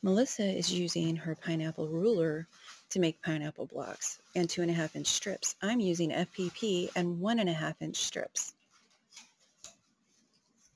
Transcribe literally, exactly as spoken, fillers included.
Melissa is using her pineapple ruler to make pineapple blocks and two and a half inch strips. I'm using F P P and one and a half inch strips.